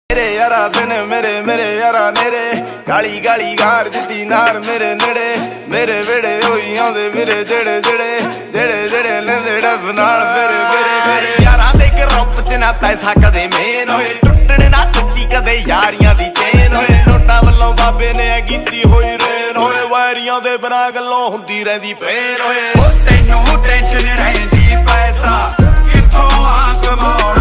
मेरे यारा दिन मेरे मेरे यारा नेरे गाली गाली गार जिती नार मेरे नेड़े मेरे वेड़े होई आंदे मेरे जेड़े जेड़े जेड़े जेड़े लेंदे डब नाल मेरे मेरे मेरे यारा दे ग्रुप च ना पैसा कदे मेन होए टुटने ना टुटी कदे यारियां दी चेन होए नोटा वल्लों बाबे ने कीती होई रेन होए वारियां दे बिना गल्लों हुंदी रहिंदी पेन होए तैनू टेंशन रहिंदी पैसा किथों आ कमाउणा